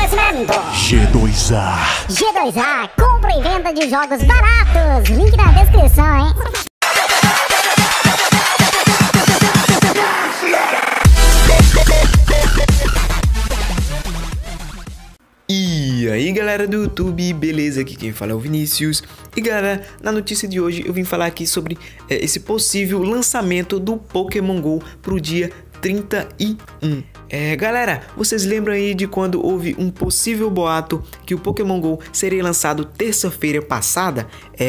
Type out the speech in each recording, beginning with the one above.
Oferecimento G2A. G2A, compra e venda de jogos baratos. Link na descrição, hein? E aí galera do YouTube, beleza? Aqui quem fala é o Vinícius. E galera, na notícia de hoje eu vim falar aqui sobre esse possível lançamento do Pokémon GO pro dia 31. Galera, vocês lembram aí de quando houve um possível boato que o Pokémon GO seria lançado terça-feira passada?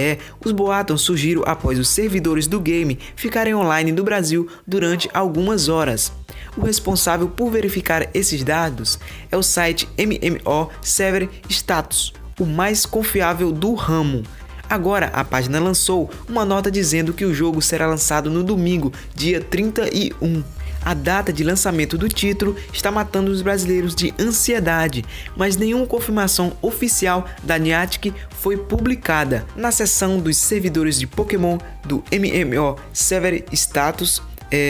Os boatos surgiram após os servidores do game ficarem online no Brasil durante algumas horas. O responsável por verificar esses dados é o site MMO Server Status, o mais confiável do ramo. Agora a página lançou uma nota dizendo que o jogo será lançado no domingo, dia 31. A data de lançamento do título está matando os brasileiros de ansiedade, mas nenhuma confirmação oficial da Niantic foi publicada. Na seção dos servidores de Pokémon do MMO Server Status,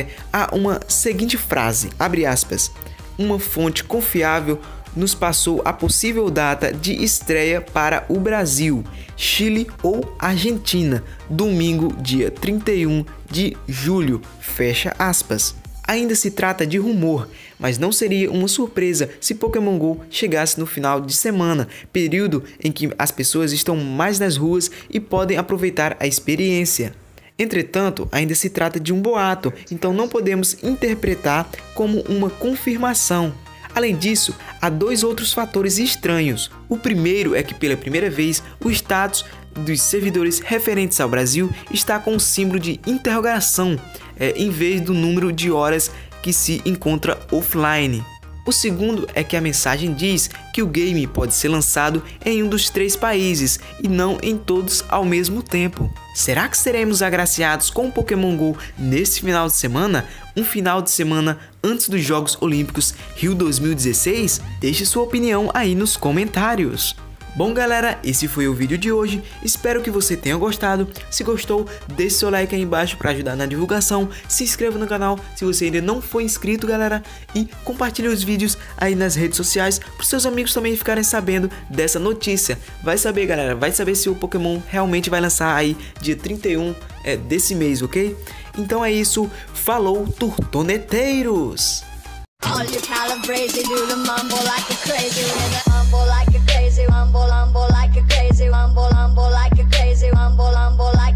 há uma seguinte frase, abre aspas, uma fonte confiável nos passou a possível data de estreia para o Brasil, Chile ou Argentina, domingo, dia 31 de julho, fecha aspas. Ainda se trata de rumor, mas não seria uma surpresa se Pokémon GO chegasse no final de semana, período em que as pessoas estão mais nas ruas e podem aproveitar a experiência. Entretanto, ainda se trata de um boato, então não podemos interpretar como uma confirmação. Além disso, há dois outros fatores estranhos. O primeiro é que pela primeira vez o status dos servidores referentes ao Brasil está com um símbolo de interrogação, em vez do número de horas que se encontra offline. O segundo é que a mensagem diz que o game pode ser lançado em um dos 3 países e não em todos ao mesmo tempo. Será que seremos agraciados com o Pokémon GO nesse final de semana? Um final de semana antes dos Jogos Olímpicos Rio 2016? Deixe sua opinião aí nos comentários. Bom galera, esse foi o vídeo de hoje, espero que você tenha gostado. Se gostou, deixe seu like aí embaixo para ajudar na divulgação, se inscreva no canal se você ainda não for inscrito galera, e compartilhe os vídeos aí nas redes sociais para os seus amigos também ficarem sabendo dessa notícia. Vai saber galera, vai saber se o Pokémon realmente vai lançar aí dia 31 desse mês, ok? Então é isso, falou turtoneteiros! All you calabrese do the mumble like a crazy, rumble like a crazy, rumble like a crazy, rumble like a crazy, rumble like